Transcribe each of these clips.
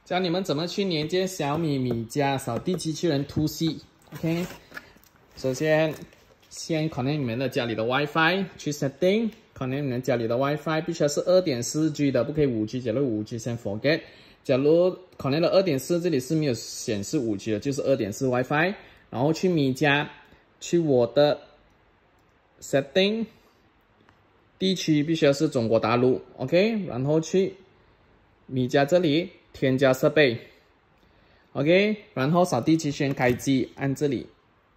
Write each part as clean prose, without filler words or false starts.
教你们怎么去连接小米米家扫地机器人 2C。OK， 首先connect 你们的家里的 WiFi， 去 setting，connect 你们家里的 WiFi， 必须要是 2.4G 的，不可以 5G。假如 5G 先 forget。假如 connect 了 2.4， 这里是没有显示 5G 的，就是 2.4 WiFi。然后去米家，去我的 setting， 地区必须要是中国大陆 ，OK， 然后去米家这里添加设备 ，OK， 然后扫地机器人开机，按这里。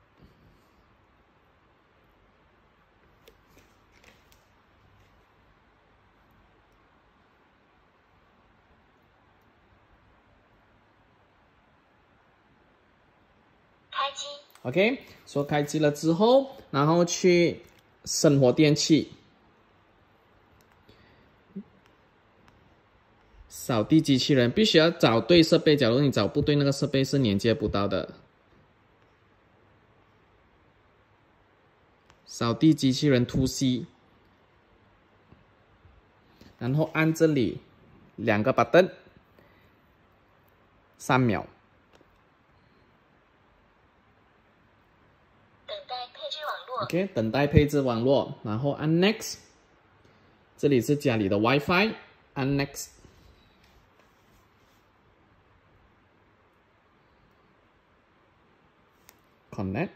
开机 OK， 说开机了之后，然后去生活电器，扫地机器人必须要找对设备，假如你找不对，那个设备是连接不到的。扫地机器人 2C， 然后按这里2个 button， 3秒。 等待配置网络 OK， 等待配置网络，然后按 Next。这里是家里的 WiFi， 按 Next。Connect。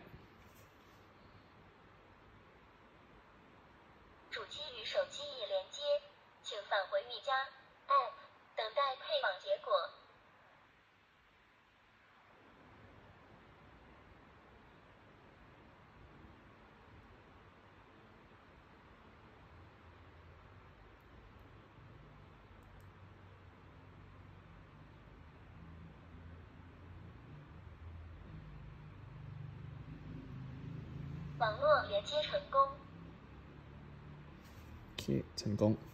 主机与手机已连接，请返回米家 App， 等待配网结果。网络连接成功。 OK， 成功。